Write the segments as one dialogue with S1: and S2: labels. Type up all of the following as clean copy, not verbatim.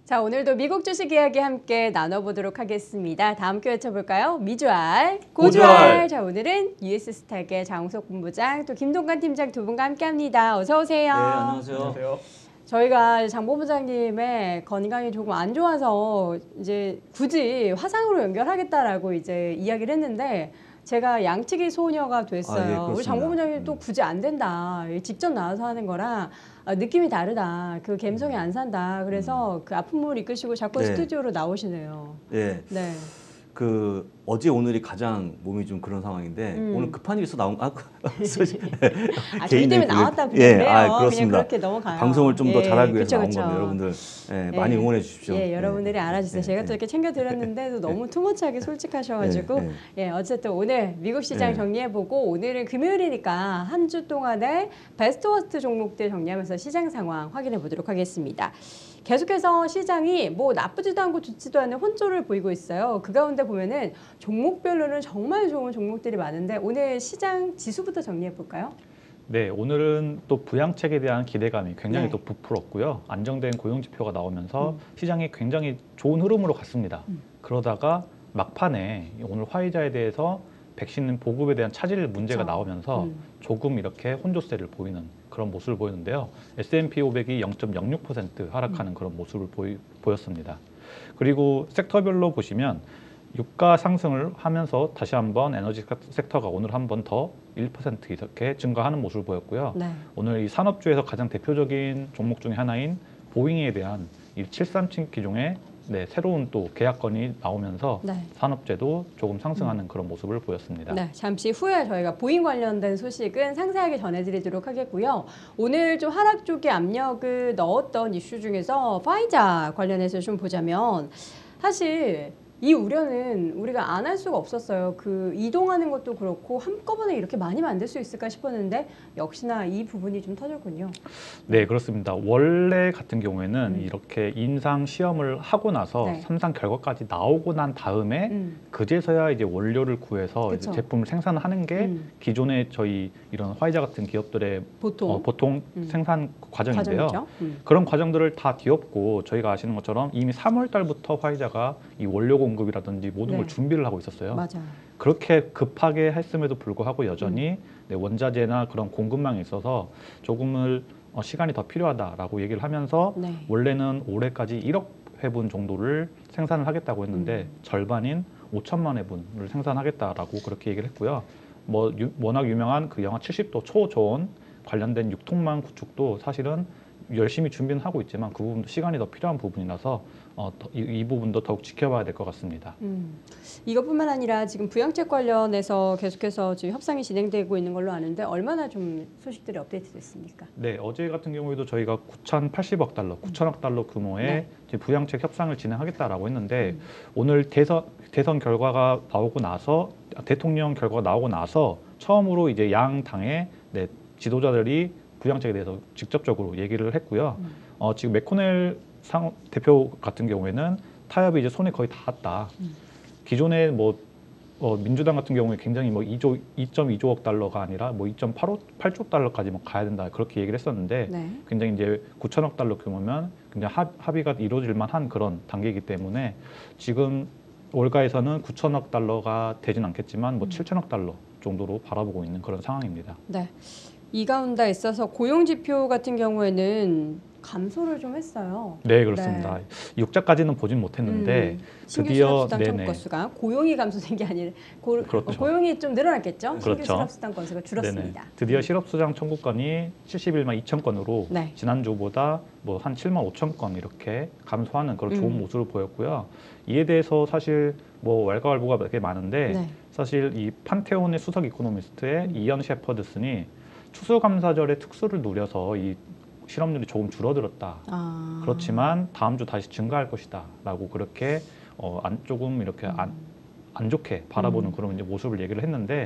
S1: 자, 오늘도 미국 주식 이야기 함께 나눠보도록 하겠습니다. 다 함께 외쳐볼까요? 미주알, 고주알. 자, 오늘은 US스탁의 장우석 본부장, 또 김동관 팀장 두 분과 함께합니다. 어서 오세요.
S2: 네, 안녕하세요.
S3: 안녕하세요.
S1: 저희가 장 본부장님의 건강이 조금 안 좋아서 이제 굳이 화상으로 연결하겠다라고 이제 이야기를 했는데 제가 양치기 소녀가 됐어요.
S2: 예,
S1: 우리 장 본부장님 또 굳이 안 된다. 직접 나와서 하는 거랑 느낌이 다르다. 그 감성이 안 산다. 그래서 그 아픈 몸을 이끄시고 자꾸
S2: 네.
S1: 스튜디오로 나오시네요.
S2: 예,
S1: 네.
S2: 그 어제 오늘이 가장 몸이 좀 그런 상황인데 오늘 급한 일이 있어 나온
S1: 저희
S2: 개인의
S1: 때문에
S2: 그-
S1: 나왔다
S2: 예,
S1: 그래요.
S2: 그렇습니다.
S1: 그냥 그렇게 넘어가요.
S2: 방송을 좀 더
S1: 예,
S2: 잘하기 위해서
S1: 그쵸,
S2: 나온
S1: 그쵸.
S2: 건데 여러분들 많이 응원해 주십시오.
S1: 예, 여러분들이 알아주세요.
S2: 예,
S1: 제가
S2: 예.
S1: 또 이렇게 챙겨드렸는데도 너무 투머치하게 솔직하셔가지고 예, 어쨌든 오늘 미국 시장
S2: 예.
S1: 정리해보고 오늘은 금요일이니까 한 주 동안의 베스트 워스트 종목들 정리하면서 시장 상황 확인해 보도록 하겠습니다. 계속해서 시장이 뭐 나쁘지도 않고 좋지도 않은 혼조를 보이고 있어요. 그 가운데 보면은 종목별로는 정말 좋은 종목들이 많은데 오늘 시장 지수부터 정리해 볼까요?
S3: 네, 오늘은 또 부양책에 대한 기대감이 굉장히
S1: 네.
S3: 또 부풀었고요. 안정된 고용 지표가 나오면서 시장이 굉장히 좋은 흐름으로 갔습니다. 그러다가 막판에 오늘 화이자에 대해서 백신 보급에 대한 차질 문제가
S1: 그쵸.
S3: 나오면서 조금 이렇게 혼조세를 보이는 그런 모습을 보이는데요. S&P 500이 0.06% 하락하는 그런 모습을 보였습니다. 그리고 섹터별로 보시면 유가 상승을 하면서 다시 한번 에너지 섹터가 오늘 한 번 더 1% 이렇게 증가하는 모습을 보였고요.
S1: 네.
S3: 오늘 이 산업주에서 가장 대표적인 종목 중에 하나인 보잉에 대한 이 737 기종의 새로운 또 계약건이 나오면서
S1: 네.
S3: 산업재도 조금 상승하는 그런 모습을 보였습니다.
S1: 네, 잠시 후에 저희가 보잉 관련된 소식은 상세하게 전해드리도록 하겠고요. 오늘 좀 하락 쪽에 압력을 넣었던 이슈 중에서 파이자 관련해서 좀 보자면 사실 이 우려는 우리가 안 할 수가 없었어요. 그 이동하는 것도 그렇고 한꺼번에 이렇게 많이 만들 수 있을까 싶었는데 역시나 이 부분이 좀 터졌군요.
S3: 네, 그렇습니다. 원래 같은 경우에는 이렇게 임상 시험을 하고 나서
S1: 네.
S3: 3상 결과까지 나오고 난 다음에 그제서야 이제 원료를 구해서 이제
S1: 그쵸.
S3: 제품을 생산하는 게 기존의 저희 이런 화이자 같은 기업들의 보통 생산 과정인데요.
S1: 과정이죠.
S3: 그런 과정들을 다 뒤엎고 저희가 아시는 것처럼 이미 3월 달부터 화이자가 이 원료 공급이라든지 모든 걸
S1: 네.
S3: 준비를 하고 있었어요.
S1: 맞아요.
S3: 그렇게 급하게 했음에도 불구하고 여전히 원자재나 그런 공급망에 있어서 조금을 시간이 더 필요하다라고 얘기를 하면서
S1: 네.
S3: 원래는 올해까지 1억 회분 정도를 생산을 하겠다고 했는데 절반인 5천만 회분을 생산하겠다라고 그렇게 얘기를 했고요. 뭐 워낙 유명한 그 영하 70도 초저온 관련된 유통망 구축도 사실은 열심히 준비는 하고 있지만 그 부분도 시간이 더 필요한 부분이라서 이 부분도 더욱 지켜봐야 될 것 같습니다.
S1: 이것뿐만 아니라 지금 부양책 관련해서 계속해서 지금 협상이 진행되고 있는 걸로 아는데 얼마나 좀 소식들이 업데이트됐습니까?
S3: 네, 어제 같은 경우에도 저희가 9,080억 달러, 9천억 달러 규모의
S1: 네.
S3: 이제 부양책 협상을 진행하겠다라고 했는데 오늘 대선 결과가 나오고 나서 대통령 결과가 나오고 나서 처음으로 이제 양 당의 지도자들이 부양책에 대해서 직접적으로 얘기를 했고요. 지금 맥코넬 대표 같은 경우에는 타협이 이제 손에 거의 닿았다. 기존에 민주당 같은 경우에 굉장히 2.2조억 달러가 아니라 2.8조 달러까지 가야 된다 그렇게 얘기를 했었는데
S1: 네.
S3: 굉장히 이제 9천억 달러 규모면 굉장히 합의가 이루어질 만한 그런 단계이기 때문에 지금 월가에서는 9천억 달러가 되진 않겠지만 7천억 달러 정도로 바라보고 있는 그런 상황입니다.
S1: 네. 이 가운데 있어서 고용 지표 같은 경우에는 감소를 좀 했어요.
S3: 네, 그렇습니다. 육자까지는 보진 못했는데
S1: 신규
S3: 드디어
S1: 실업수당 청구 건수가 고용이 감소된 게 아니라
S3: 그렇죠.
S1: 고용이 좀 늘어났겠죠. 신규
S3: 그렇죠.
S1: 실업수당 건수가 줄었습니다.
S3: 네네. 드디어 실업수당 청구 건이 71만 2천 건으로
S1: 네.
S3: 지난주보다 한 7만 5천 건 이렇게 감소하는 그런 좋은 모습을 보였고요. 이에 대해서 사실 왈가왈부가 되게 많은데
S1: 네.
S3: 사실 이 판테온의 수석 이코노미스트의 이언 셰퍼드슨이 추수감사절의 특수를 누려서 이 실업률이 조금 줄어들었다. 그렇지만 다음 주 다시 증가할 것이다라고 그렇게 조금 이렇게 안 좋게 바라보는 그런 이제 모습을 얘기를 했는데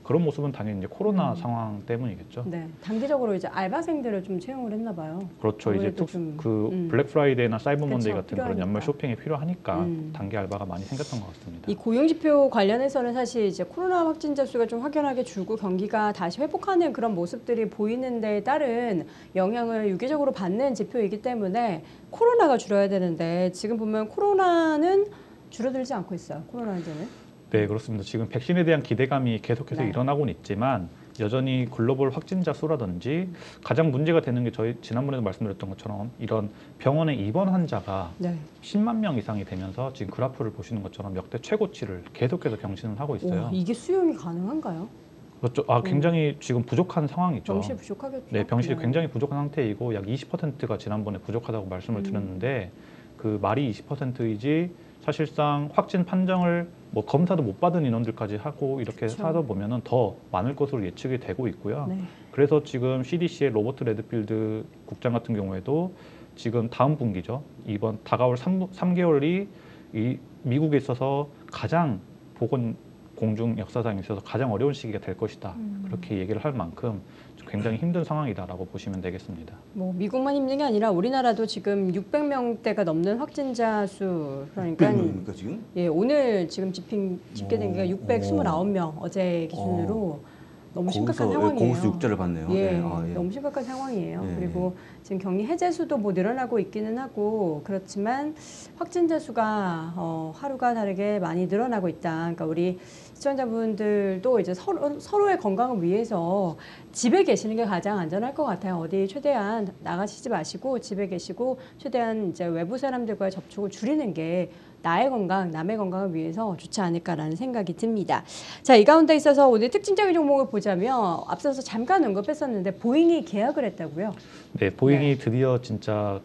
S3: 그런 모습은 당연히 이제 코로나
S1: 음.
S3: 상황 때문이겠죠.
S1: 네, 단기적으로 이제 알바생들을 좀 채용을 했나 봐요.
S3: 그렇죠. 이제
S1: 아무래도 좀,
S3: 블랙 프라이데이나 사이버 먼데이
S1: 그쵸,
S3: 같은 그런
S1: 필요하니까.
S3: 연말 쇼핑이 필요하니까
S1: 음.
S3: 단기 알바가 많이 생겼던 것 같습니다.
S1: 이 고용지표 관련해서는 사실 이제 코로나 확진자 수가 좀 확연하게 줄고 경기가 다시 회복하는 그런 모습들이 보이는 데 따른 영향을 유기적으로 받는 지표이기 때문에 코로나가 줄어야 되는데 지금 보면 코로나는 줄어들지 않고 있어요. 코로나 환자는.
S3: 네, 그렇습니다. 지금 백신에 대한 기대감이 계속해서
S1: 네.
S3: 일어나고는 있지만 여전히 글로벌 확진자 수라든지 가장 문제가 되는 게 저희 지난번에도 말씀드렸던 것처럼 이런 병원에 입원 환자가
S1: 네.
S3: 10만 명 이상이 되면서 지금 그래프를 보시는 것처럼 역대 최고치를 계속해서 경신을 하고 있어요.
S1: 오, 이게 수용이 가능한가요?
S3: 그렇죠. 굉장히 지금 부족한 상황이죠.
S1: 병실 부족하겠죠.
S3: 네, 병실이 굉장히 부족한 상태이고 약 20%가 지난번에 부족하다고 말씀을 드렸는데 그 말이 20%이지 사실상 확진 판정을 뭐 검사도 못 받은 인원들까지 하고 이렇게
S1: 그쵸.
S3: 사다 보면은 더 많을 것으로 예측이 되고 있고요.
S1: 네.
S3: 그래서 지금 CDC의 로버트 레드필드 국장 같은 경우에도 지금 다음 분기죠. 이번 다가올 3개월이 이 미국에 있어서 가장 보건 공중 역사상에 있어서 가장 어려운 시기가 될 것이다. 그렇게 얘기를 할 만큼 굉장히 힘든 상황이다라고 보시면 되겠습니다.
S1: 뭐 미국만 힘든 게 아니라 우리나라도 지금 600명대가 넘는 확진자 수 그러니까
S2: 600명입니까 지금?
S1: 예, 오늘 지금 집계된 게 629명 어제 기준으로 너무 심각한
S2: 거기서,
S1: 상황이에요.
S2: 거기서 육자를 받네요.
S1: 예,
S2: 네. 아, 예.
S1: 너무 심각한 상황이에요.
S2: 예.
S1: 그리고 지금 격리 해제 수도 뭐 늘어나고 있기는 하고 그렇지만 확진자 수가 하루가 다르게 많이 늘어나고 있다. 그러니까 우리 시청자분들도 이제 서로의 건강을 위해서 집에 계시는 게 가장 안전할 것 같아요. 어디 최대한 나가시지 마시고 집에 계시고 최대한 이제 외부 사람들과의 접촉을 줄이는 게 나의 건강, 남의 건강을 위해서 좋지 않을까라는 생각이 듭니다. 자, 이 가운데 있어서 오늘 특징적인 종목을 보자면 앞서서 잠깐 언급했었는데 보잉이 계약을 했다고요?
S3: 네, 보잉이 드디어 진짜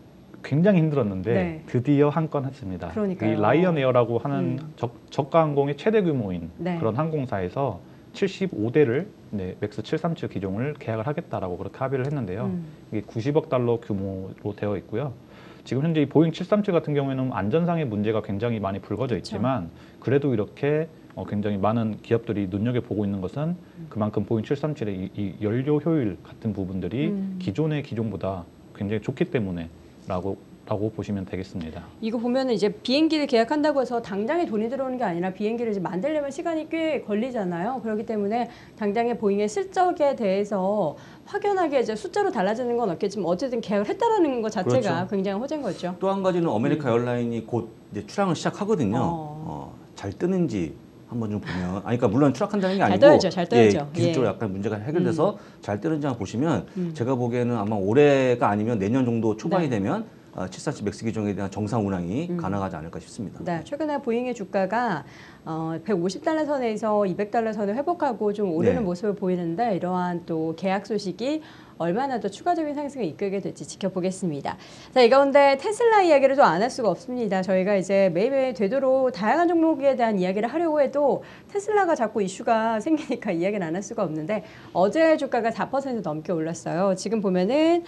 S3: 굉장히 힘들었는데
S1: 네.
S3: 드디어 한 건 했습니다.
S1: 그러니까요.
S3: 이 라이언 에어라고 하는 저가 항공의 최대 규모인
S1: 네.
S3: 그런 항공사에서 75대를 맥스 737 기종을 계약을 하겠다라고 그렇게 합의를 했는데요. 이게 90억 달러 규모로 되어 있고요. 지금 현재 이 보잉 737 같은 경우에는 안전상의 문제가 굉장히 많이 불거져 있지만 그래도 이렇게 굉장히 많은 기업들이 눈여겨보고 있는 것은 그만큼 보잉 737의 이 연료 효율 같은 부분들이 기존의 기종보다 굉장히 좋기 때문에 라고 보시면 되겠습니다.
S1: 이거 보면은 이제 비행기를 계약한다고 해서 당장에 돈이 들어오는 게 아니라 비행기를 이제 만들려면 시간이 꽤 걸리잖아요. 그렇기 때문에 당장의 보잉의 실적에 대해서 확연하게 이제 숫자로 달라지는 건 없겠지만 어쨌든 계약을 했다라는 것 자체가
S2: 그렇죠.
S1: 굉장히 호재인 거죠.
S2: 또 한 가지는 아메리카 에어라인이 곧 이제 출항을 시작하거든요. 잘 뜨는지 한번 좀 보면 그러니까 물론 추락한다는 게 아니고
S1: 잘 떠야죠.
S2: 기술적으로 약간 문제가 해결돼서 잘 뜨는지 한번 보시면 제가 보기에는 아마 올해가 아니면 내년 정도 초반이 되면 737 맥스 기종에 대한 정상 운항이 가능하지 않을까 싶습니다.
S1: 네, 최근에 보잉의 주가가 150달러 선에서 200달러 선을 회복하고 좀 오르는
S2: 네.
S1: 모습을 보이는데 이러한 또 계약 소식이 얼마나 더 추가적인 상승을 이끌게 될지 지켜보겠습니다. 자, 이 가운데 테슬라 이야기를 또 안 할 수가 없습니다. 저희가 이제 매일매일 되도록 다양한 종목에 대한 이야기를 하려고 해도 테슬라가 자꾸 이슈가 생기니까 이야기를 안 할 수가 없는데 어제 주가가 4% 넘게 올랐어요. 지금 보면은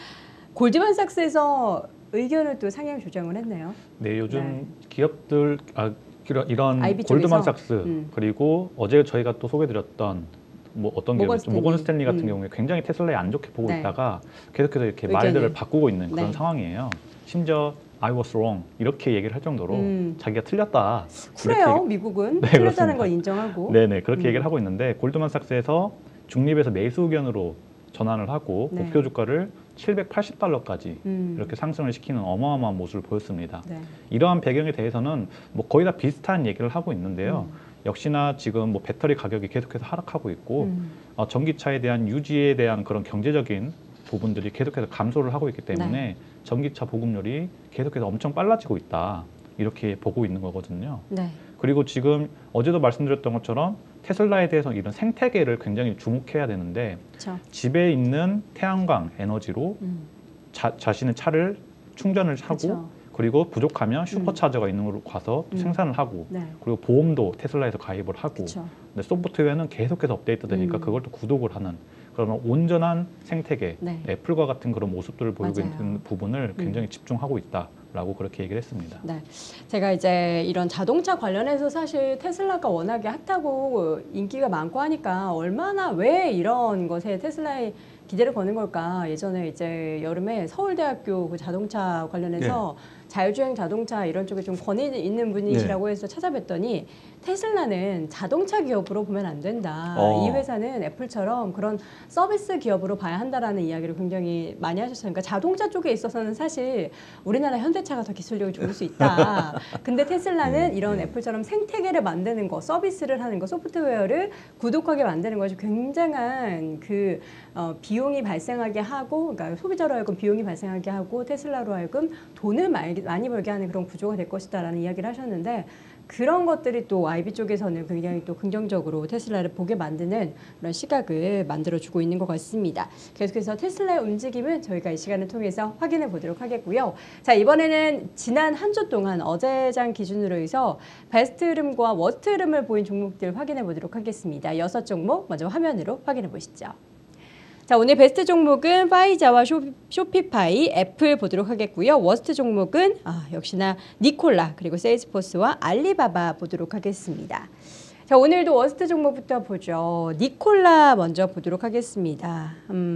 S1: 골드만삭스에서 의견을 또 상향 조정을 했네요.
S3: 네, 요즘 기업들 이런
S1: IB
S3: 골드만삭스 그리고 어제 저희가 또 소개드렸던 뭐 어떤 모건 스탠리 같은 경우에 굉장히 테슬라에 안 좋게 보고
S1: 네.
S3: 있다가 계속해서 이렇게
S1: 의견을.
S3: 말들을 바꾸고 있는 그런
S1: 네.
S3: 상황이에요. 심지어 I was wrong 이렇게 얘기를 할 정도로 자기가 틀렸다.
S1: 쿨해요, 미국은.
S3: 네,
S1: 틀렸다는
S3: 그렇습니다.
S1: 걸 인정하고.
S3: 네네 그렇게 얘기를 하고 있는데 골드만삭스에서 중립에서 매수 의견으로 전환을 하고
S1: 네.
S3: 목표 주가를 780달러까지
S1: 음.
S3: 이렇게 상승을 시키는 어마어마한 모습을 보였습니다.
S1: 네.
S3: 이러한 배경에 대해서는 뭐 거의 다 비슷한 얘기를 하고 있는데요. 역시나 지금 뭐 배터리 가격이 계속해서 하락하고 있고 전기차에 대한 유지에 대한 그런 경제적인 부분들이 계속해서 감소를 하고 있기 때문에
S1: 네.
S3: 전기차 보급률이 계속해서 엄청 빨라지고 있다. 이렇게 보고 있는 거거든요.
S1: 네.
S3: 그리고 지금 어제도 말씀드렸던 것처럼 테슬라에 대해서 이런 생태계를 굉장히 주목해야 되는데
S1: 그렇죠.
S3: 집에 있는 태양광 에너지로 자신의 차를 충전을 하고
S1: 그쵸.
S3: 그리고 부족하면 슈퍼차저가 있는 곳으로 가서 또 생산을 하고
S1: 네.
S3: 그리고 보험도 테슬라에서 가입을 하고
S1: 그쵸.
S3: 근데 소프트웨어는 계속해서 업데이트 되니까 그걸 또 구독을 하는 그러면 온전한 생태계
S1: 네.
S3: 애플과 같은 그런 모습들을 보이고
S1: 맞아요.
S3: 있는 부분을 굉장히 집중하고 있다 라고 그렇게 얘기를 했습니다.
S1: 네, 제가 이제 이런 자동차 관련해서 사실 테슬라가 워낙에 핫하고 인기가 많고 하니까 얼마나 왜 이런 것에 테슬라에 기대를 거는 걸까? 예전에 이제 여름에 서울대학교 그 자동차 관련해서 자율주행 자동차 이런 쪽에 좀 권위 있는 분이시라고 해서 찾아뵀더니 테슬라는 자동차 기업으로 보면 안 된다. 이 회사는 애플처럼 그런 서비스 기업으로 봐야 한다라는 이야기를 굉장히 많이 하셨어요. 그러니까 자동차 쪽에 있어서는 사실 우리나라 현대차가 더 기술력이 좋을 수 있다. 근데 테슬라는 이런 애플처럼 생태계를 만드는 거, 서비스를 하는 거, 소프트웨어를 구독하게 만드는 것이 굉장한 그 비용이 발생하게 하고, 그러니까 소비자로 하여금 비용이 발생하게 하고 테슬라로 하여금 돈을 많이 벌게 하는 그런 구조가 될 것이다라는 이야기를 하셨는데, 그런 것들이 또 IB 쪽에서는 굉장히 또 긍정적으로 테슬라를 보게 만드는 그런 시각을 만들어주고 있는 것 같습니다. 계속해서 테슬라의 움직임은 저희가 이 시간을 통해서 확인해 보도록 하겠고요. 자, 이번에는 지난 한 주 동안 어제장 기준으로 해서 베스트 흐름과 워스트 흐름을 보인 종목들 확인해 보도록 하겠습니다. 6종목 먼저 화면으로 확인해 보시죠. 자, 오늘 베스트 종목은 파이자와 쇼피파이, 애플 보도록 하겠고요. 워스트 종목은 역시나 니콜라, 그리고 세일즈포스와 알리바바 보도록 하겠습니다. 자, 오늘도 워스트 종목부터 보죠. 니콜라 먼저 보도록 하겠습니다.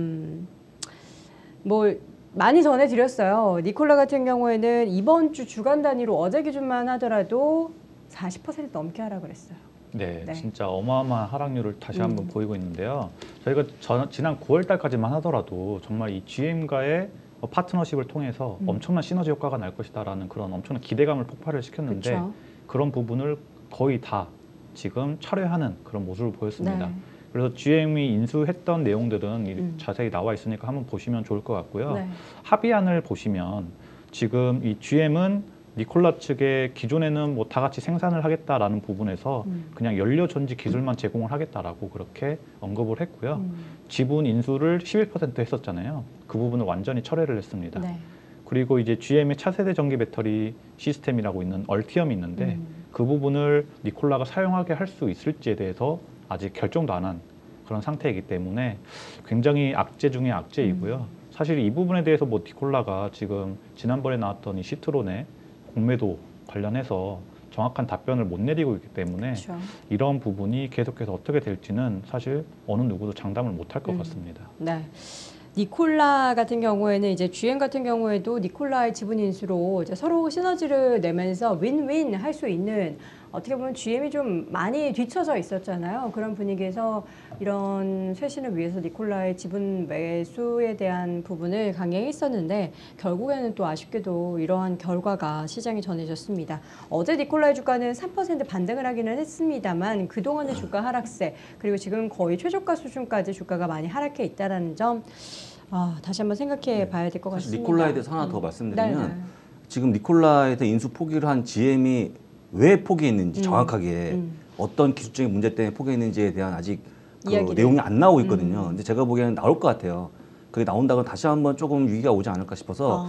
S1: 뭐 많이 전해드렸어요. 니콜라 같은 경우에는 이번 주 주간 단위로 어제 기준만 하더라도 40% 넘게 하라 그랬어요.
S3: 네,
S1: 네.
S3: 진짜 어마어마한 하락률을 다시 한번 보이고 있는데요. 저희가 지난 9월 달까지만 하더라도 정말 이 GM과의 파트너십을 통해서 엄청난 시너지 효과가 날 것이다라는 그런 엄청난 기대감을 폭발을 시켰는데
S1: 그쵸.
S3: 그런 부분을 거의 다 지금 철회하는 그런 모습을 보였습니다.
S1: 네.
S3: 그래서 GM이 인수했던 내용들은 자세히 나와 있으니까 한번 보시면 좋을 것 같고요.
S1: 네.
S3: 합의안을 보시면 지금 이 GM은 니콜라 측에 기존에는 뭐 다 같이 생산을 하겠다라는 부분에서 그냥 연료 전지 기술만 제공을 하겠다라고 그렇게 언급을 했고요. 지분 인수를 11% 했었잖아요. 그 부분을 완전히 철회를 했습니다.
S1: 네.
S3: 그리고 이제 GM의 차세대 전기 배터리 시스템이라고 있는 얼티엄이 있는데 그 부분을 니콜라가 사용하게 할 수 있을지에 대해서 아직 결정도 안 한 그런 상태이기 때문에 굉장히 악재 중에 악재이고요. 사실 이 부분에 대해서 뭐 니콜라가 지금 지난번에 나왔던 이 시트론의 공매도 관련해서 정확한 답변을 못 내리고 있기 때문에
S1: 그렇죠.
S3: 이런 부분이 계속해서 어떻게 될지는 사실 어느 누구도 장담을 못 할 것 같습니다.
S1: 네. 니콜라 같은 경우에는 이제 GM 같은 경우에도 니콜라의 지분 인수로 이제 서로 시너지를 내면서 윈윈 할 수 있는, 어떻게 보면 GM이 좀 많이 뒤처져 있었잖아요. 그런 분위기에서 이런 쇄신을 위해서 니콜라의 지분 매수에 대한 부분을 강행했었는데 결국에는 또 아쉽게도 이러한 결과가 시장에 전해졌습니다. 어제 니콜라의 주가는 3% 반등을 하기는 했습니다만 그동안의 주가 하락세, 그리고 지금 거의 최저가 수준까지 주가가 많이 하락해 있다는 점 다시 한번 생각해 봐야 될 것 같습니다.
S2: 니콜라에 대해서 하나 더 말씀드리면
S1: 네네.
S2: 지금 니콜라에 대해 인수 포기를 한 GM이 왜 포기했는지 정확하게 어떤 기술적인 문제 때문에 포기했는지에 대한 아직 그 내용이 안 나오고 있거든요. 근데 제가 보기에는 나올 것 같아요. 그게 나온다고 다시 한번 조금 위기가 오지 않을까 싶어서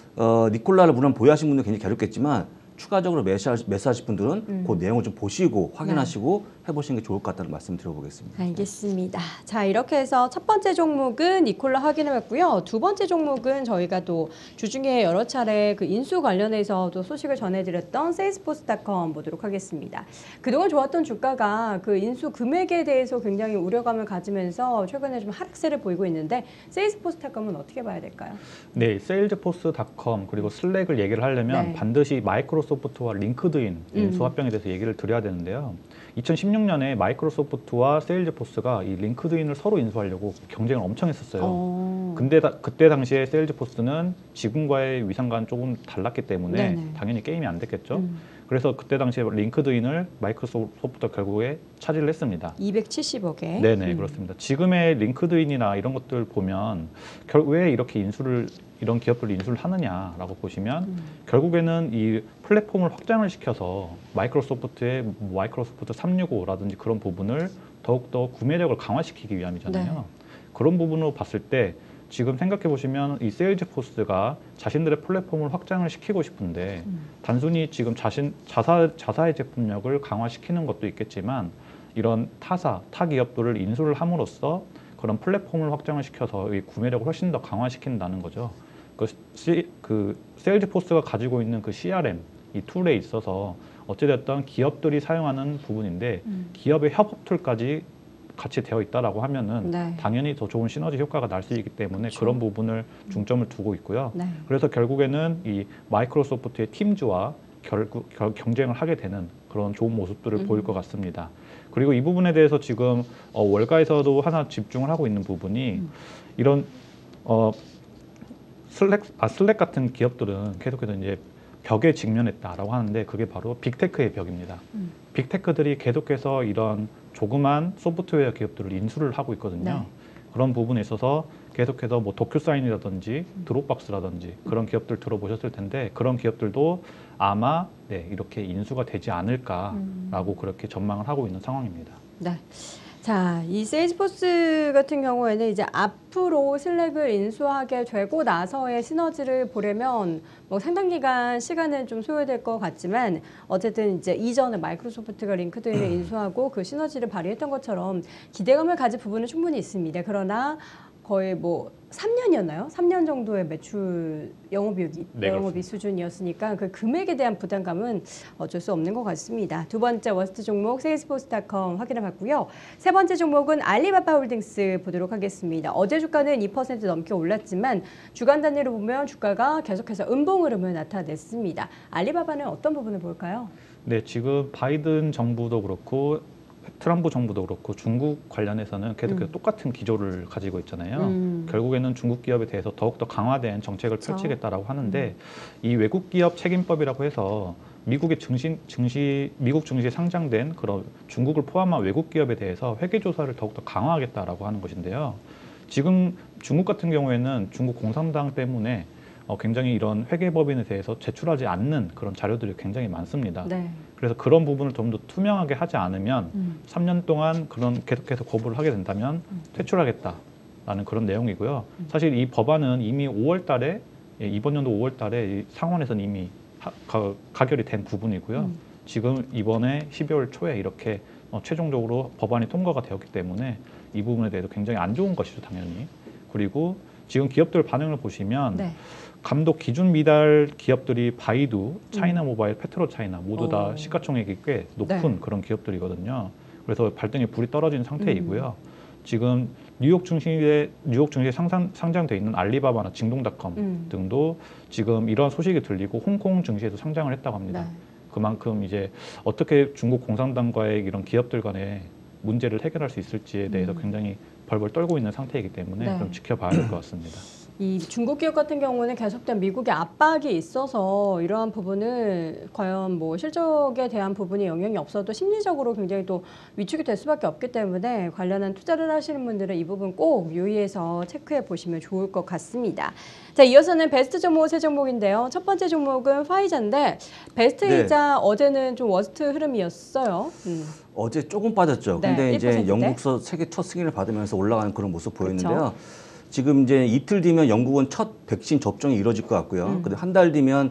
S2: 니콜라를 물론 보유하신 분들 굉장히 괴롭겠지만 추가적으로 매수하실 분들은 그 내용을 좀 보시고 확인하시고 해보시는 게 좋을 것 같다는 말씀 드려보겠습니다.
S1: 알겠습니다. 자, 이렇게 해서 첫 번째 종목은 니콜라 확인해봤고요. 두 번째 종목은 저희가 또 주중에 여러 차례 그 인수 관련해서도 소식을 전해드렸던 세일즈포스닷컴 보도록 하겠습니다. 그동안 좋았던 주가가 그 인수 금액에 대해서 굉장히 우려감을 가지면서 최근에 좀 하락세를 보이고 있는데 세일즈포스닷컴은 어떻게 봐야 될까요?
S3: 네, 세일즈포스닷컴 그리고 슬랙을 얘기를 하려면 반드시 마이크로소프트와 링크드인 인수 합병에 대해서 얘기를 드려야 되는데요. 2016년에 마이크로소프트와 세일즈포스가 이 링크드인을 서로 인수하려고 경쟁을 엄청 했었어요. 근데 그때 당시에 세일즈포스는 지금과의 위상과는 조금 달랐기 때문에 당연히 게임이 안 됐겠죠. 그래서 그때 당시에 링크드인을 마이크로소프트가 결국에 차지를 했습니다.
S1: 270억에.
S3: 네네, 그렇습니다. 지금의 링크드인이나 이런 것들 보면 왜 이렇게 이런 기업들을 인수를 하느냐라고 보시면 결국에는 이 플랫폼을 확장을 시켜서 마이크로소프트의 마이크로소프트 365라든지 그런 부분을 더욱더 구매력을 강화시키기 위함이잖아요. 그런 부분으로 봤을 때 지금 생각해 보시면 이 세일즈포스가 자신들의 플랫폼을 확장을 시키고 싶은데 단순히 지금 자사의 제품력을 강화시키는 것도 있겠지만 이런 타 기업들을 인수를 함으로써 그런 플랫폼을 확장을 시켜서 이 구매력을 훨씬 더 강화시킨다는 거죠. 그 세일즈포스가 가지고 있는 그 CRM 이 툴에 있어서 어찌됐든 기업들이 사용하는 부분인데 기업의 협업 툴까지 같이 되어 있다라고 하면은
S1: 네.
S3: 당연히 더 좋은 시너지 효과가 날 수 있기 때문에
S1: 그렇죠.
S3: 그런 부분을 중점을 두고 있고요.
S1: 네.
S3: 그래서 결국에는 이 마이크로소프트의 팀즈와 경쟁을 하게 되는 그런 좋은 모습들을 보일 것 같습니다. 그리고 이 부분에 대해서 지금 월가에서도 하나 집중을 하고 있는 부분이 이런 슬랙 같은 기업들은 계속해서 이제 벽에 직면했다라고 하는데 그게 바로 빅테크의 벽입니다. 빅테크들이 계속해서 이런 조그만 소프트웨어 기업들을 인수를 하고 있거든요.
S1: 네.
S3: 그런 부분에 있어서 계속해서 뭐 도큐사인이라든지 드롭박스라든지 그런 기업들 들어보셨을 텐데 그런 기업들도 아마 이렇게 인수가 되지 않을까라고 그렇게 전망을 하고 있는 상황입니다.
S1: 네. 자, 이 세일즈포스 같은 경우에는 이제 앞으로 슬랙을 인수하게 되고 나서의 시너지를 보려면 뭐 상당 기간 시간은 좀 소요될 것 같지만 어쨌든 이제 이전에 마이크로소프트가 링크드인을 인수하고 그 시너지를 발휘했던 것처럼 기대감을 가질 부분은 충분히 있습니다. 그러나 거의 뭐 3년이었나요? 3년 정도의 매출 영업이익 수준이었으니까 그 금액에 대한 부담감은 어쩔 수 없는 것 같습니다. 두 번째 워스트 종목 세일즈포스닷컴 확인해 봤고요. 세 번째 종목은 알리바바홀딩스 보도록 하겠습니다. 어제 주가는 2% 넘게 올랐지만 주간 단위로 보면 주가가 계속해서 음봉 흐름을 나타냈습니다. 알리바바는 어떤 부분을 볼까요?
S3: 네, 지금 바이든 정부도 그렇고 트럼프 정부도 그렇고 중국 관련해서는 계속해서 똑같은 기조를 가지고 있잖아요. 결국에는 중국 기업에 대해서 더욱더 강화된 정책을
S1: 그렇죠.
S3: 펼치겠다라고 하는데 이 외국 기업 책임법이라고 해서 미국 증시에 상장된 그런 중국을 포함한 외국 기업에 대해서 회계 조사를 더욱더 강화하겠다라고 하는 것인데요. 지금 중국 같은 경우에는 중국 공산당 때문에 굉장히 이런 회계법인에 대해서 제출하지 않는 그런 자료들이 굉장히 많습니다.
S1: 네.
S3: 그래서 그런 부분을 좀 더 투명하게 하지 않으면 3년 동안 계속해서 거부를 하게 된다면 퇴출하겠다라는 그런 내용이고요. 사실 이 법안은 이미 5월 달에 이번 연도 5월 달에 상원에서는 이미 가결이 된 부분이고요. 지금 이번에 12월 초에 이렇게 최종적으로 법안이 통과가 되었기 때문에 이 부분에 대해서 굉장히 안 좋은 것이죠, 당연히. 그리고 지금 기업들 반응을 보시면
S1: 네.
S3: 감독 기준 미달 기업들이 바이두, 차이나 모바일, 페트로 차이나 모두 다 시가총액이 꽤 높은 그런 기업들이거든요. 그래서 발등에 불이 떨어진 상태이고요. 지금 뉴욕 증시에 상장돼 있는 알리바바나 징동닷컴 등도 지금 이런 소식이 들리고 홍콩 증시에도 상장을 했다고 합니다.
S1: 네.
S3: 그만큼 이제 어떻게 중국 공산당과의 이런 기업들 간의 문제를 해결할 수 있을지에 대해서 굉장히 벌벌 떨고 있는 상태이기 때문에
S1: 네.
S3: 좀 지켜봐야 될 것 같습니다.
S1: 이 중국 기업 같은 경우는 계속된 미국의 압박이 있어서 이러한 부분을 과연 뭐 실적에 대한 부분이 영향이 없어도 심리적으로 굉장히 또 위축이 될 수밖에 없기 때문에 관련한 투자를 하시는 분들은 이 부분 꼭 유의해서 체크해 보시면 좋을 것 같습니다. 자, 이어서는 베스트 종목 세 종목인데요. 첫 번째 종목은 화이자인데 베스트이자 어제는 좀 워스트 흐름이었어요.
S2: 어제 조금 빠졌죠.
S1: 네,
S2: 근데 이제
S1: 1%대?
S2: 영국서 세계 첫 승인을 받으면서 올라가는 그런 모습 보였는데요.
S1: 그렇죠.
S2: 지금 이제 이틀 뒤면 영국은 첫 백신 접종이 이루어질 것 같고요. 근데 한 달 뒤면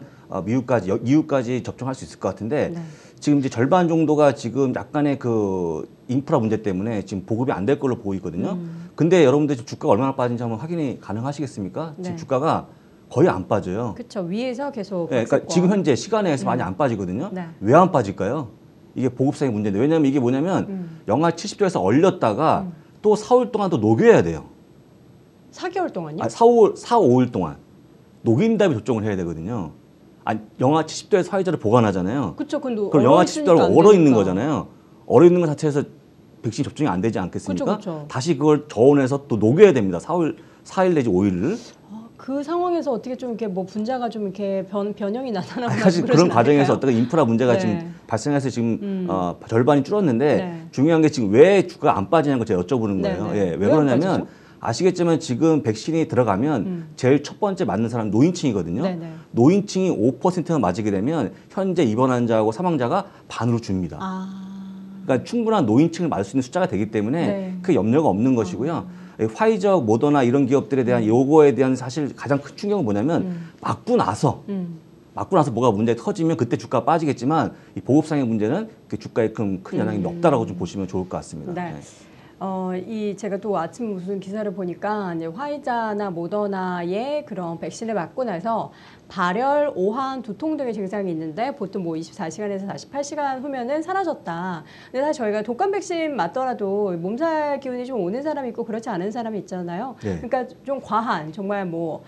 S2: 미국까지 접종할 수 있을 것 같은데
S1: 네.
S2: 지금 이제 절반 정도가 지금 약간의 그 인프라 문제 때문에 지금 보급이 안 될 걸로 보이거든요. 근데 여러분들 지금 주가가 얼마나 빠진지 한번 확인이 가능하시겠습니까?
S1: 네.
S2: 지금 주가가 거의 안 빠져요.
S1: 그렇죠. 위에서 계속.
S2: 네, 그러니까
S1: 박스권.
S2: 지금 현재 시간에서 많이 안 빠지거든요.
S1: 네.
S2: 왜 안 빠질까요? 이게 보급상의 문제인데 왜냐하면 이게 뭐냐면 영하 70도에서 얼렸다가 또 4월 동안 또 녹여야 돼요.
S1: 4개월 동안요?
S2: 4, 5일 동안 녹인 다음에 접종을 해야 되거든요. 아니, 영하 70도에서 화이자를 보관하잖아요.
S1: 그렇죠. 그럼
S2: 영하 70도가 얼어 있는 거잖아요. 얼어 있는 것 자체에서 백신 접종이 안 되지 않겠습니까?
S1: 그쵸.
S2: 다시 그걸 저온해서 또 녹여야 됩니다. 4일 내지 5일을.
S1: 그 상황에서 어떻게 좀 이렇게 뭐 분자가 좀 이렇게 변형이 나타나고
S2: 사실 그런 과정에서 어떻게 인프라 문제가
S1: 네.
S2: 지금 발생해서 지금 절반이 줄었는데
S1: 네.
S2: 중요한 게 지금 왜 주가가 안 빠지냐는 걸 제가 여쭤보는 거예요.
S1: 네, 네.
S2: 예, 왜
S1: 왜
S2: 그러냐면
S1: 빠지죠?
S2: 아시겠지만 지금 백신이 들어가면 제일 첫 번째 맞는 사람 노인층이거든요.
S1: 네, 네.
S2: 노인층이 5%만 맞게 되면 현재 입원 환자하고 사망자가 반으로 줍니다. 그러니까 충분한 노인층을 맞을 수 있는 숫자가 되기 때문에
S1: 네.
S2: 그 염려가 없는 것이고요. 화이저, 모더나 이런 기업들에 대한 요거에 대한 사실 가장 큰 충격은 뭐냐면 맞고 나서 뭐가 문제가 터지면 그때 주가가 빠지겠지만 이 보급상의 문제는 그 주가에 큰 영향이 없다라고 좀 보시면 좋을 것 같습니다.
S1: 네. 제가 또 아침 무슨 기사를 보니까 이제 화이자나 모더나의 그런 백신을 맞고 나서 발열, 오한, 두통 등의 증상이 있는데 보통 뭐 24시간에서 48시간 후면은 사라졌다. 근데 사실 저희가 독감 백신 맞더라도 몸살 기운이 좀 오는 사람이 있고 그렇지 않은 사람이 있잖아요.
S2: 네.
S1: 그러니까 좀 과한 정말 뭐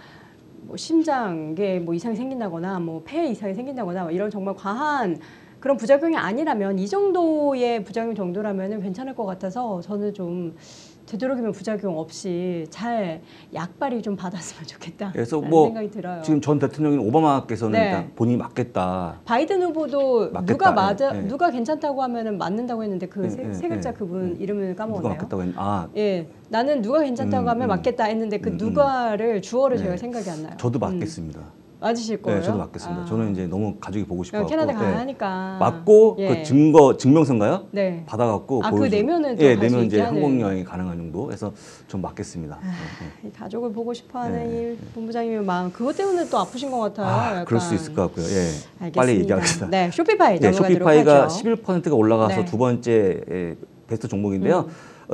S1: 심장에 뭐 이상이 생긴다거나 뭐 폐에 이상이 생긴다거나 뭐 이런 정말 과한 그런 부작용이 아니라면 이 정도의 부작용 정도라면 괜찮을 것 같아서 저는 좀 되도록이면 부작용 없이 잘 약발이 좀 받았으면 좋겠다.
S2: 그래서 뭐
S1: 생각이 들어요.
S2: 지금 전 대통령인 오바마께서는
S1: 네.
S2: 일단 본인이 맞겠다.
S1: 바이든 후보도
S2: 맞겠다.
S1: 누가 괜찮다고 하면은 맞는다고 했는데 그 세 글자 그분 이름을
S2: 누가
S1: 까먹었네요.
S2: 맞겠다고 했는데
S1: 예, 나는 누가 괜찮다고 하면 맞겠다 했는데 그 누가를 주어를 제가
S2: 네.
S1: 생각이 안 나요.
S2: 저도 맞겠습니다.
S1: 맞으실 거예요?
S2: 네, 저도 맞겠습니다. 저는 이제 너무 가족이 보고 싶어갖고
S1: 캐나다 가야 하니까
S2: 맞고
S1: 예.
S2: 그 증명서인가요?
S1: 네.
S2: 받아갖고
S1: 그 내면은 또
S2: 예,
S1: 갈 수
S2: 내면
S1: 있게
S2: 이제
S1: 하는.
S2: 항공 여행이 가능한 정도. 해서 좀 맞겠습니다.
S1: 이 가족을 보고 싶어하는
S2: 네.
S1: 이 본부장님의 마음 그것 때문에 또 아프신 것 같아요. 약간.
S2: 그럴 수 있을 것 같고요. 예,
S1: 알겠습니다.
S2: 빨리 얘기하겠습니다.
S1: 네, 쇼피파이
S2: 네,
S1: 넘어가도록
S2: 쇼피파이가
S1: 하죠.
S2: 11%가 올라가서
S1: 네.
S2: 두 번째 베스트 종목인데요.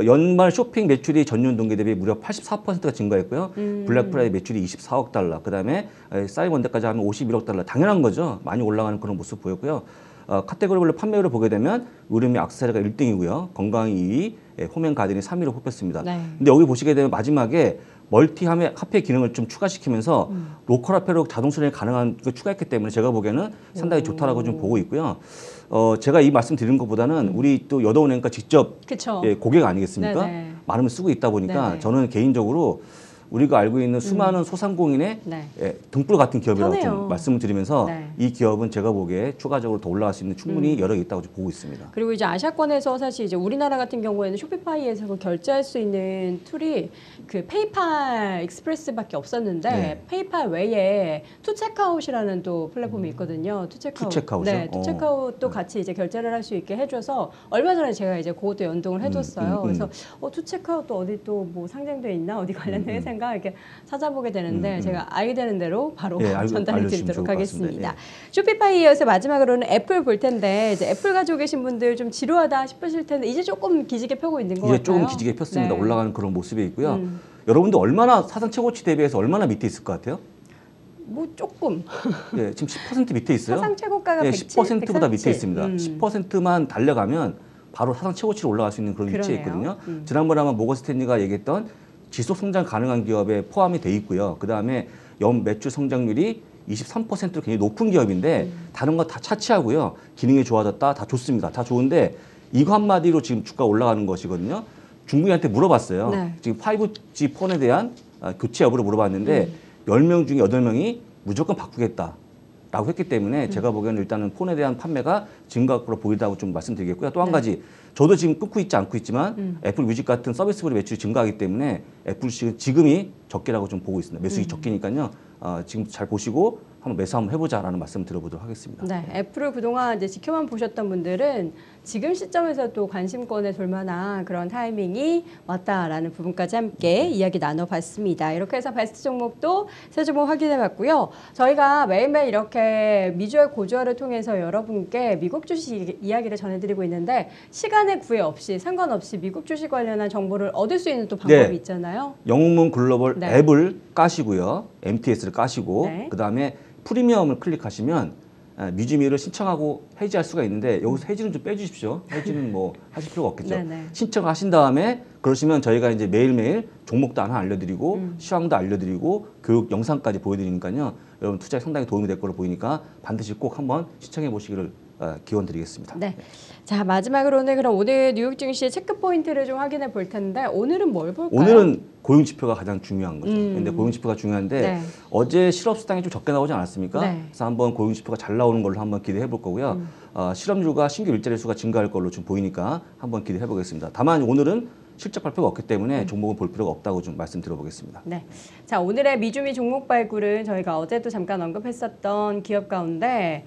S2: 연말 쇼핑 매출이 전년 동기 대비 무려 84%가 증가했고요. 블랙 프라이데이 매출이 24억 달러, 그다음에 사이먼데까지 하면 51억 달러. 당연한 거죠. 많이 올라가는 그런 모습 보였고요. 카테고리별로 판매율을 보게 되면 의류 및 액세서리가 1등이고요. 건강이 2위, 홈앤 가든이 3위로 뽑혔습니다.
S1: 네.
S2: 근데 여기 보시게 되면 마지막에 멀티 화폐 기능을 좀 추가시키면서 로컬 화폐로 자동 수령이 가능한 걸 추가했기 때문에 제가 보기에는 상당히 좋다라고 좀 보고 있고요. 제가 이 말씀 드리는 것보다는 우리 또 여더운행과 직접
S1: 그쵸.
S2: 예, 고객 아니겠습니까?
S1: 네네.
S2: 많으면 쓰고 있다 보니까
S1: 네네.
S2: 저는 개인적으로 우리가 알고 있는 수많은 소상공인의
S1: 네.
S2: 등불 같은 기업이라고
S1: 편해요.
S2: 좀 말씀을 드리면서
S1: 네.
S2: 이 기업은 제가 보기에 추가적으로 더 올라갈 수 있는 충분히 여력이 있다고 좀 보고 있습니다.
S1: 그리고 이제 아시아권에서 사실 이제 우리나라 같은 경우에는 쇼피파이에서 그 결제할 수 있는 툴이 그 페이팔 익스프레스밖에 없었는데
S2: 네.
S1: 페이팔 외에 투체크아웃이라는 또 플랫폼이 있거든요.
S2: 투체크아웃이요?
S1: 네, 투체크아웃도 같이 이제 결제를 할 수 있게 해줘서 얼마 전에 제가 이제 그것도 연동을 해줬어요. 그래서 투체크아웃도 어디 또 뭐 상장돼 있나 어디 관련된 회사인가 이렇게 찾아보게 되는데 제가 알게 되는 대로 바로
S2: 예,
S1: 전달해
S2: 알려주시면
S1: 드리도록
S2: 좋을 것 같습니다.
S1: 하겠습니다. 쇼피파이에 이어서 마지막으로는 애플 볼 텐데 이제 애플 가지고 계신 분들 좀 지루하다 싶으실 텐데 이제 조금 기지개 펴고 있는 것 같아요.
S2: 이제 조금 기지개 폈습니다.
S1: 네.
S2: 올라가는 그런 모습이 있고요. 여러분도 얼마나 사상 최고치 대비해서 얼마나 밑에 있을 것 같아요?
S1: 뭐 조금
S2: 예, 지금 10% 밑에 있어요.
S1: 사상 최고가가
S2: 예,
S1: 107,
S2: 10%보다 밑에
S1: 137.
S2: 있습니다. 10%만 달려가면 바로 사상 최고치로 올라갈 수 있는 그런 위치에
S1: 그러네요.
S2: 있거든요. 지난번에 아마 모건 스탠리가 얘기했던 지속 성장 가능한 기업에 포함이 돼 있고요. 그다음에 연 매출 성장률이 23%로 굉장히 높은 기업인데 다른 거 다 차치하고요. 기능이 좋아졌다. 다 좋습니다. 다 좋은데 이거 한마디로 지금 주가 올라가는 것이거든요. 중국인한테 물어봤어요.
S1: 네.
S2: 지금 5G 폰에 대한 교체 여부를 물어봤는데 10명 중에 8명이 무조건 바꾸겠다. 라고 했기 때문에 제가 보기에는 일단은 폰에 대한 판매가 증가할 거로 보인다고 좀 말씀드리겠고요. 또 한 가지 저도 지금 끊고 있지 않고 있지만 애플 뮤직 같은 서비스별 매출이 증가하기 때문에 애플 주식은 지금이 적기라고 좀 보고 있습니다. 매수익이 적기니까요. 지금 잘 보시고 한번 매수 한번 해보자라는 말씀 드려보도록 하겠습니다.
S1: 네, 애플을 그동안 이제 지켜만 보셨던 분들은 지금 시점에서 또 관심권에 돌 만한 그런 타이밍이 왔다라는 부분까지 함께 이야기 나눠봤습니다. 이렇게 해서 베스트 종목도 세 종목 확인해봤고요. 저희가 매일매일 이렇게 미주얼 고주얼을 통해서 여러분께 미국 주식 이야기를 전해드리고 있는데 시간의 구애 없이 상관없이 미국 주식 관련한 정보를 얻을 수 있는 또 방법이
S2: 네.
S1: 있잖아요.
S2: 영웅문 글로벌
S1: 네.
S2: 앱을 까시고요. MTS를 까시고
S1: 네.
S2: 그다음에 프리미엄을 클릭하시면 뮤지미를 신청하고 해지할 수가 있는데 여기서 해지는 좀 빼주십시오. 해지는 뭐 하실 필요가 없겠죠.
S1: 네네.
S2: 신청하신 다음에 그러시면 저희가 이제 매일매일 종목도 하나 알려드리고 시황도 알려드리고 교육 영상까지 보여드리니까요. 여러분 투자에 상당히 도움이 될 거로 보이니까 반드시 꼭 한번 시청해 보시기를 기원드리겠습니다.
S1: 네. 자, 마지막으로는 그럼 오늘 뉴욕 증시의 체크 포인트를 좀 확인해 볼 텐데 오늘은 뭘 볼까요?
S2: 오늘은 고용 지표가 가장 중요한 거죠. 근데 고용 지표가 중요한데
S1: 네.
S2: 어제 실업 수당이 좀 적게 나오지 않았습니까?
S1: 네.
S2: 그래서 한번 고용 지표가 잘 나오는 걸로 한번 기대해 볼 거고요. 실업률과 신규 일자리 수가 증가할 걸로 좀 보이니까 한번 기대해 보겠습니다. 다만 오늘은 실적 발표가 없기 때문에 종목은 볼 필요가 없다고 좀 말씀드려보겠습니다.
S1: 네. 자, 오늘의 미주미 종목 발굴은 저희가 어제도 잠깐 언급했었던 기업 가운데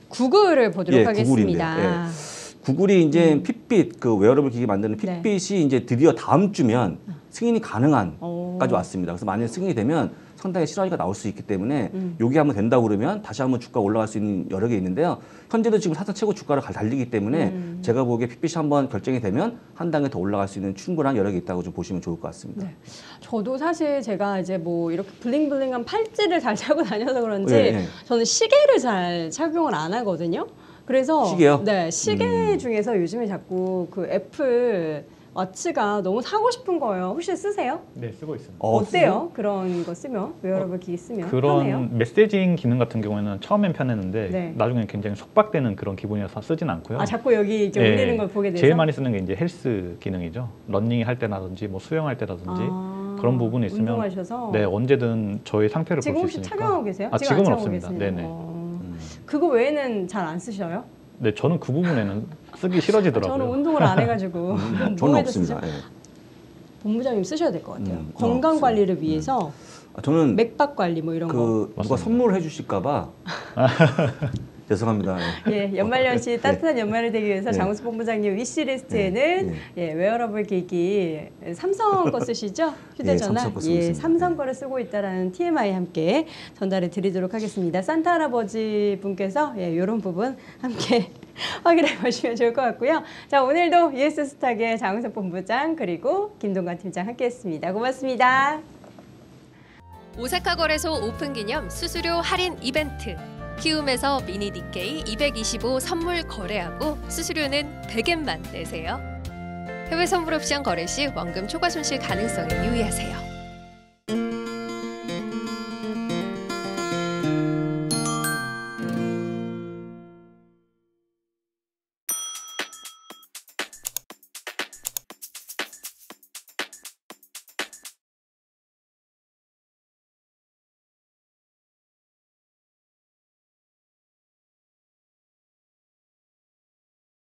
S1: 구글을 보도록 하겠습니다.
S2: 구글인데요. 구글이 이제 핏빛 그 웨어러블 기기 만드는
S1: 네.
S2: 핏빛이 이제 드디어 다음 주면 승인이 가능한까지
S1: 오.
S2: 왔습니다. 그래서 만약 승인이 되면 상당히 실효가 나올 수 있기 때문에 여기 한번 된다고 그러면 다시 한번 주가 올라갈 수 있는 여러 개 있는데요. 현재도 지금 사상 최고 주가를 달리기 때문에 제가 보기에 PPC 한번 결정이 되면 한 단계 더 올라갈 수 있는 충분한 여력이 있다고 좀 보시면 좋을 것 같습니다.
S1: 네. 저도 사실 제가 이제 뭐 이렇게 블링블링한 팔찌를 잘 차고 다녀서 그런지
S2: 네.
S1: 저는 시계를 잘 착용을 안 하거든요. 그래서
S2: 시계요?
S1: 네, 시계 중에서 요즘에 자꾸 그 애플 워치가 너무 사고 싶은 거예요. 혹시 쓰세요?
S3: 네, 쓰고 있습니다.
S1: 어때요? 그런 거 쓰면 웨어러블 기기 쓰면 편해요?
S3: 그런 메시징 기능 같은 경우에는 처음엔 편했는데
S1: 네.
S3: 나중에는 굉장히 속박되는 그런 기분이어서 쓰진 않고요.
S1: 아 자꾸 여기 이제
S3: 네,
S1: 울리는 걸 보게 돼서
S3: 제일 많이 쓰는 게 이제 헬스 기능이죠. 러닝 할 때라든지 뭐 수영할 때라든지 그런 부분이 있으면
S1: 운동하셔서
S3: 네, 언제든 저의 상태를
S1: 지금
S3: 볼 수
S1: 혹시
S3: 있으니까.
S1: 착용하고 계세요?
S3: 아,
S1: 지금 안
S3: 지금은
S1: 착용하고
S3: 없습니다.
S1: 계시네요.
S3: 네네.
S1: 그거 외에는 잘 안 쓰셔요?
S3: 네, 저는 그 부분에는 쓰기 싫어지더라고요.
S1: 저는 운동을 안 해가지고
S2: 저는
S1: 뭐에도
S2: 없습니다.
S1: 쓰죠?
S2: 예.
S1: 본부장님 쓰셔야 될 것 같아요.
S2: 저는
S1: 건강
S2: 없어요.
S1: 관리를 위해서
S2: 저는
S1: 맥박 관리 뭐 이런 거.
S2: 그 누가
S3: 맞습니다.
S2: 선물을 해주실까봐 죄송합니다. 예.
S1: 예, 연말연시
S2: 네.
S1: 따뜻한 연말을 되기 위해서
S2: 네.
S1: 장우수 본부장님 위시리스트에는
S2: 네.
S1: 예, 웨어러블 기기 삼성 거 쓰시죠? 휴대전화.
S2: 삼성 거 쓰고
S1: 예,
S2: 있습니다.
S1: 삼성 거를 쓰고 있다라는 TMI 함께 전달해 드리도록 하겠습니다. 산타 할아버지 분께서 예, 이런 부분 함께 확인해 보시면 좋을 것 같고요. 자, 오늘도 ES 스탁의 장우석 본부장 그리고 김동관 팀장 함께했습니다. 고맙습니다.
S4: 오사카 거래소 오픈 기념 수수료 할인 이벤트. 키움에서 미니 니케이 225 선물 거래하고 수수료는 100엔만 내세요. 해외 선물 옵션 거래 시 원금 초과 손실 가능성에 유의하세요.